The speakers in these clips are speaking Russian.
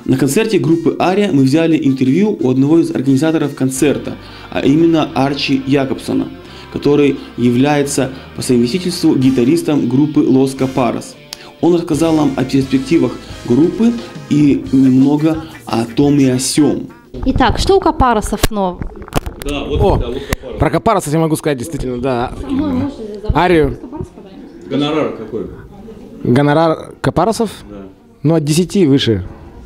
На концерте группы Ария мы взяли интервью у одного из организаторов концерта, а именно Арчи Якобсона, который является по совместительству гитаристом группы Los Caparros. Он рассказал нам о перспективах группы и немного о том и о сём. Итак, что у Капаросов нового? Да, вот про Капаросов я могу сказать действительно, да. Арию. Гонорар какой? Гонорар Капаросов? Да. Ну, от 10 выше.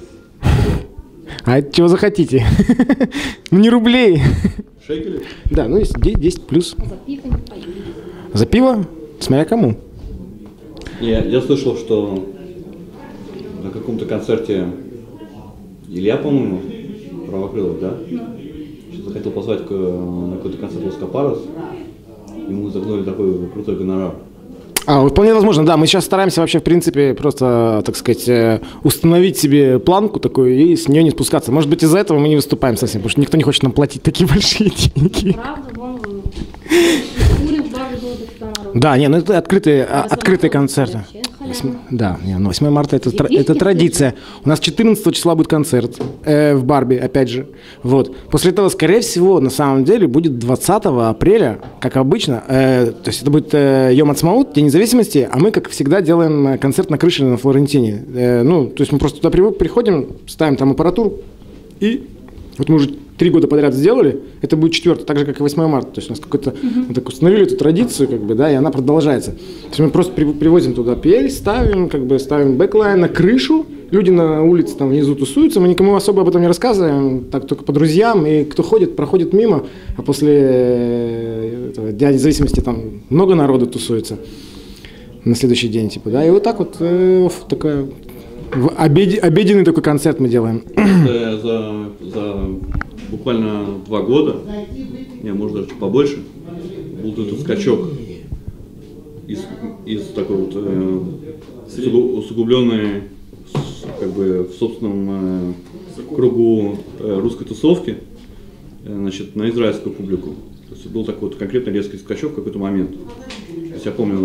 А чего захотите? Ну, не рублей. Шекели? Да, ну, 10 плюс. За пиво не пою. За пиво? Смотря кому. Я слышал, что на каком-то концерте Илья, по-моему, Правокрылов, да? Захотел позвать на какой-то концерт Los Caparros. Ему загнули такой крутой гонорар. Вполне возможно, да. Мы сейчас стараемся вообще, в принципе, просто, так сказать, установить себе планку такую и с нее не спускаться. Может быть, из-за этого мы не выступаем совсем, потому что никто не хочет нам платить такие большие деньги. Правда, вон курим в баре было до 5 народу. Да, не, ну это открытые концерты. Да, не, ну 8 марта это традиция. У нас 14 числа будет концерт в Барби, опять же. Вот. После этого, скорее всего, на самом деле, будет 20 апреля, как обычно. То есть это будет Йом Ацмаут, День независимости, а мы, как всегда, делаем концерт на крыше на Флорентине. Ну, то есть мы просто туда приходим, ставим там аппаратуру, и вот мы уже 3 года подряд сделали, это будет 4-й, так же, как и 8 марта. То есть у нас какой-то, мы так установили эту традицию, как бы, да, и она продолжается. То есть мы просто привозим туда пель, ставим бэклайн на крышу, люди на улице там внизу тусуются, мы никому особо об этом не рассказываем, так только по друзьям, и кто ходит, проходит мимо, а после Дня независимости там много народу тусуется на следующий день, типа, да, и вот так вот такая... Обеденный такой концерт мы делаем. За буквально 2 года, может даже побольше, был этот скачок из такой вот усугубленной, как бы в собственном кругу русской тусовки, значит, на израильскую публику. То есть был такой вот конкретно резкий скачок в какой-то момент. То есть я помню,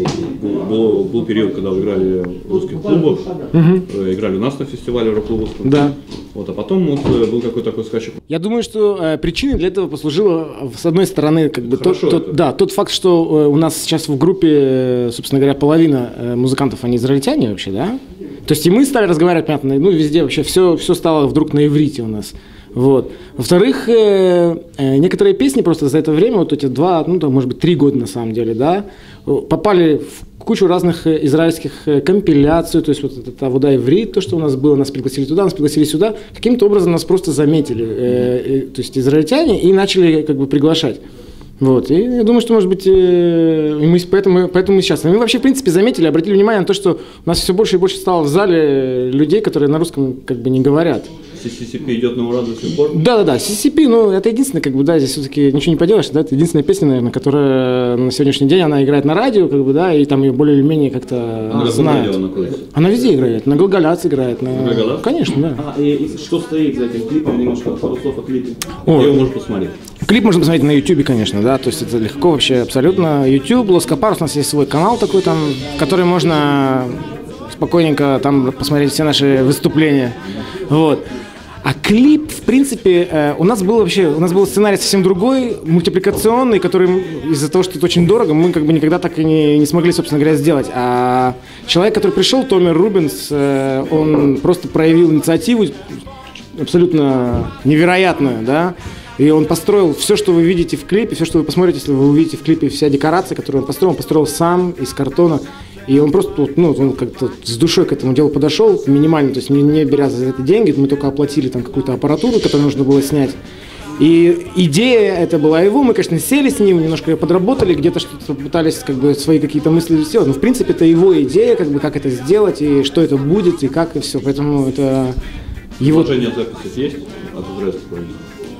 был период, когда играли в русских клубах, играли у нас на фестивале рок-клубовском. Да. Вот, а потом вот был какой-то такой скачок. Я думаю, что причиной для этого послужило, с одной стороны, как бы тот факт, что у нас сейчас в группе, собственно говоря, половина музыкантов, они израильтяне вообще, да? То есть и мы стали разговаривать, понятно, ну везде вообще все стало вдруг на иврите у нас. Вот. Во-вторых, некоторые песни просто за это время, вот эти 2, ну там, может быть, 3 года на самом деле, да, попали в кучу разных израильских компиляций, то есть вот это «Вода иврит», то, что у нас было, нас пригласили туда, нас пригласили сюда, каким-то образом нас просто заметили, то есть израильтяне, и начали как бы приглашать. Вот. И я думаю, что, может быть, поэтому мы сейчас. Мы вообще, в принципе, заметили, обратили внимание на то, что у нас все больше и больше стало в зале людей, которые на русском как бы не говорят. CCP идет на ура до сих пор? Да, CCP, ну, это единственное, как бы, да, здесь все-таки ничего не поделаешь, да, это единственная песня, наверное, которая на сегодняшний день, она играет на радио, как бы, да, и там ее более или менее как-то знают. Она везде играет, на Галгалац играет. На Галгалац? Конечно, да. И что стоит за этим клипом, немножко пару слов о клипе? Где его можно посмотреть? Клип можно посмотреть на YouTube, конечно, да, то есть это легко вообще, абсолютно. YouTube, Los Caparros, у нас есть свой канал такой там, в который можно спокойненько там посмотреть все наши выступления, вот. А клип, в принципе, у нас был сценарий совсем другой, мультипликационный, который из-за того, что это очень дорого, мы как бы никогда так и не смогли, собственно говоря, сделать. А человек, который пришел, Томер Рубенс, он просто проявил инициативу абсолютно невероятную, да, и он построил все, что вы видите в клипе, все, что вы посмотрите, если вы увидите в клипе, вся декорация, которую он построил сам из картона. И он просто, ну, он как-то с душой к этому делу подошел, минимально, то есть не беря за это деньги, мы только оплатили там какую-то аппаратуру, которую нужно было снять. И идея это была его, мы, конечно, сели с ним, немножко ее подработали, где-то что-то пытались как бы свои какие-то мысли сделать, но в принципе это его идея, как бы как это сделать, и что это будет, и как, и все, поэтому это его... Предложение записи есть от израильского правительства?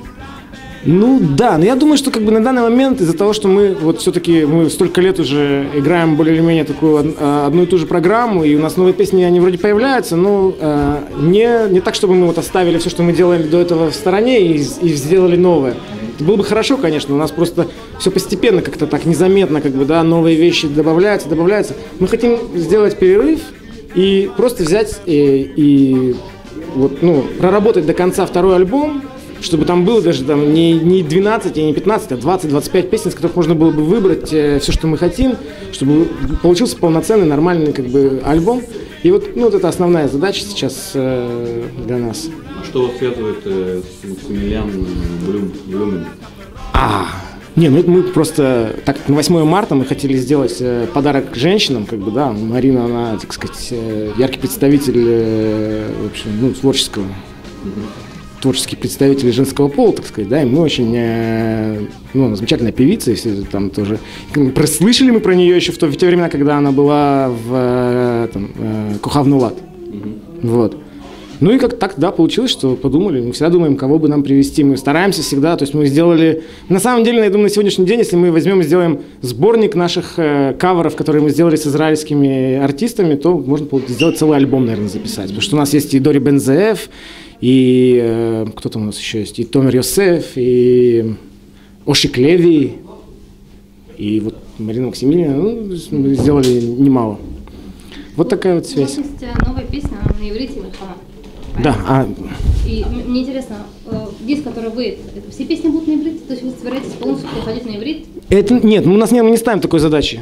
Ну да, но я думаю, что как бы на данный момент из-за того, что мы вот все-таки мы столько лет уже играем более или менее такую одну и ту же программу, и у нас новые песни, они вроде появляются, но не так, чтобы мы вот оставили все, что мы делали до этого в стороне и сделали новое. Это было бы хорошо, конечно, у нас просто все постепенно как-то так незаметно, как бы, да, новые вещи добавляются. Мы хотим сделать перерыв и просто взять и вот, ну, проработать до конца второй альбом, чтобы там было даже там, не 12 и не 15, а 20-25 песен, из которых можно было бы выбрать все, что мы хотим, чтобы получился полноценный, нормальный как бы альбом. И вот, ну, вот это основная задача сейчас для нас. А что вас связывает с Максимилиан Блюмен? Не, ну это мы просто, так как на 8 марта мы хотели сделать подарок женщинам, как бы, да, Марина, она, так сказать, яркий представитель, в общем, ну, творческий представитель женского пола, так сказать, да, и мы очень, ну, она замечательная певица, если там тоже, слышали мы про нее еще в те времена, когда она была в Кухавнулат, вот. Ну и как так, да, получилось, что подумали, мы всегда думаем, кого бы нам привезти, мы стараемся всегда, то есть мы сделали, на самом деле, я думаю, на сегодняшний день, если мы возьмем и сделаем сборник наших каверов, которые мы сделали с израильскими артистами, то можно сделать целый альбом, наверное, записать, потому что у нас есть и Дори Бензеев, и кто там у нас еще есть, и Томер Йосеф, и Ошик Леви, и вот Марина Максимилиана, ну, мы сделали немало. Вот такая вот связь. У вас есть новая песня на иврите «Мельхама». Да. И мне интересно, диск, который выйдет, все песни будут на иврите? То есть вы собираетесь полностью переходить на иврит? Нет, мы не ставим такой задачи.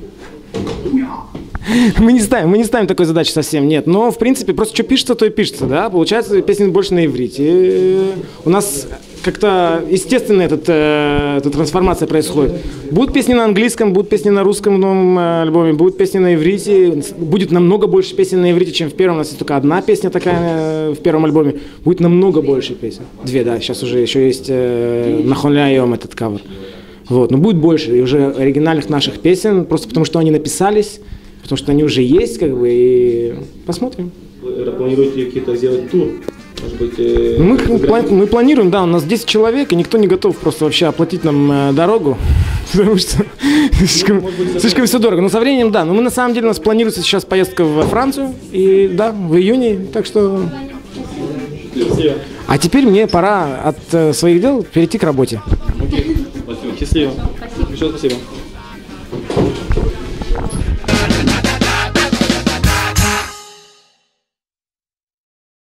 Мы не ставим такой задачи совсем, нет. Но, в принципе, просто что пишется, то и пишется, да. Получается, песни больше на иврите. И у нас как-то естественно эта трансформация происходит. Будут песни на английском, будут песни на русском в новом альбоме, будут песни на иврите. Будет намного больше песен на иврите, чем в первом. У нас есть только одна песня такая в первом альбоме. Будет намного больше песен. 2, да. Сейчас уже еще есть «Нахон леайом» этот кавер. Вот. Но будет больше и уже оригинальных наших песен, просто потому что они написались, потому что они уже есть, как бы, и посмотрим. Вы планируете какие-то сделать тур? Может быть, мы планируем, да, у нас 10 человек, и никто не готов просто вообще оплатить нам дорогу, потому что слишком все дорого. Но со временем, да, но мы на самом деле, у нас планируется сейчас поездка во Францию, и да, в июне, так что... А теперь мне пора от своих дел перейти к работе. Спасибо. Счастливо. Спасибо. Еще спасибо.